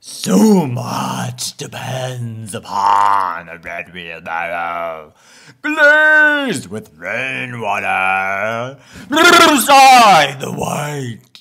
So much depends upon a red wheelbarrow, glazed with rainwater, beside the white